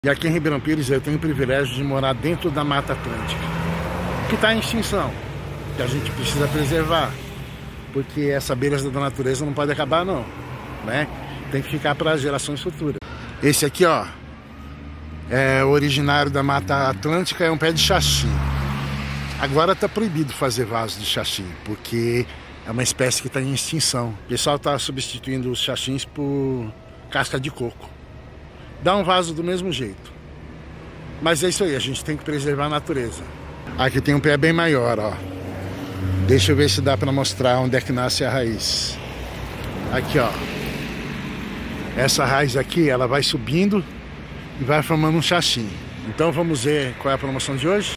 E aqui em Ribeirão Pires eu tenho o privilégio de morar dentro da Mata Atlântica, que está em extinção, que a gente precisa preservar, porque essa beleza da natureza não pode acabar não, né? Tem que ficar para as gerações futuras. Esse aqui, ó, é originário da Mata Atlântica, é um pé de xaxim. Agora está proibido fazer vaso de xaxim, porque é uma espécie que está em extinção. O pessoal está substituindo os xaxins por casca de coco. Dá um vaso do mesmo jeito. Mas é isso aí, a gente tem que preservar a natureza. Aqui tem um pé bem maior, ó. Deixa eu ver se dá para mostrar onde é que nasce a raiz. Aqui, ó. Essa raiz aqui, ela vai subindo e vai formando um xaxim. Então vamos ver qual é a promoção de hoje?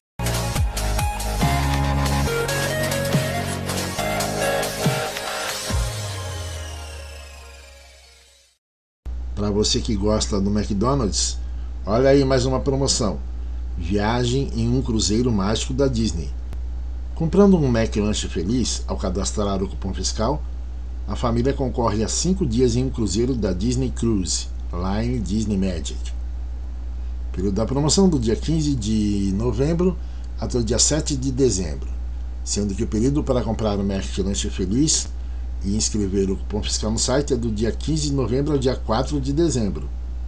Para você que gosta do McDonald's, olha aí mais uma promoção. Viagem em um cruzeiro mágico da Disney. Comprando um McLanche Feliz, ao cadastrar o cupom fiscal, a família concorre a 5 dias em um cruzeiro da Disney Cruise Line Disney Magic. Período da promoção do dia 15 de novembro até o dia 7 de dezembro, sendo que o período para comprar o McLanche Feliz e inscrever o cupom fiscal no site é do dia 15 de novembro ao dia 4 de dezembro.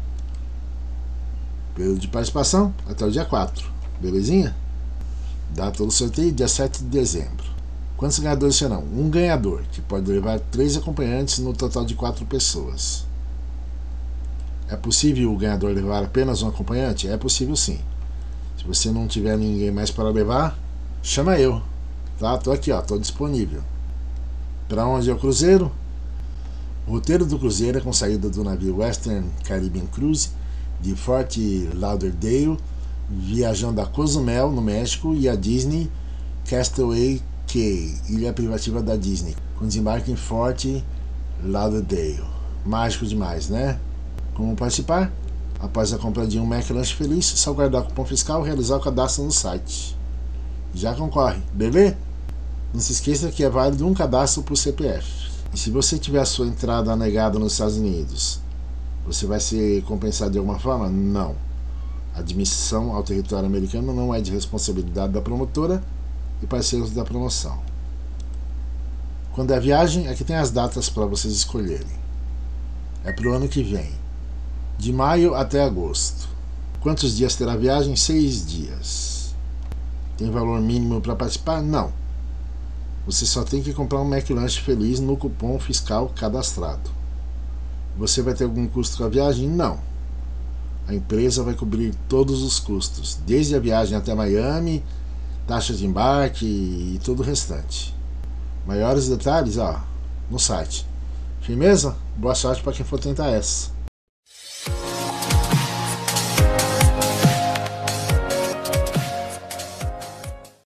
Período de participação até o dia 4. Belezinha? Data do sorteio dia 7 de dezembro. Quantos ganhadores serão? Um ganhador, que pode levar 3 acompanhantes no total de 4 pessoas. É possível o ganhador levar apenas um acompanhante? É possível sim. Se você não tiver ninguém mais para levar, chama eu. Tá? Tô aqui, ó, tô disponível. Para onde é o cruzeiro? O roteiro do cruzeiro é com saída do navio Western Caribbean Cruise de Fort Lauderdale, viajando a Cozumel, no México, e a Disney Castaway Cay, ilha privativa da Disney, com desembarque em Fort Lauderdale. Mágico demais, né? Como participar? Após a compra de um McLanche Feliz, só guardar o cupom fiscal e realizar o cadastro no site. Já concorre, beleza? Não se esqueça que é válido um cadastro por CPF. E se você tiver a sua entrada negada nos Estados Unidos, você vai ser compensado de alguma forma? Não. A admissão ao território americano não é de responsabilidade da promotora e parceiros da promoção. Quando é a viagem, aqui tem as datas para vocês escolherem. É para o ano que vem, de maio até agosto. Quantos dias terá a viagem? 6 dias. Tem valor mínimo para participar? Não. Você só tem que comprar um McLanche Feliz no cupom fiscal cadastrado. Você vai ter algum custo com a viagem? Não. A empresa vai cobrir todos os custos, desde a viagem até Miami, taxas de embarque e todo o restante. Maiores detalhes, ó, no site. Firmeza? Boa sorte para quem for tentar essa.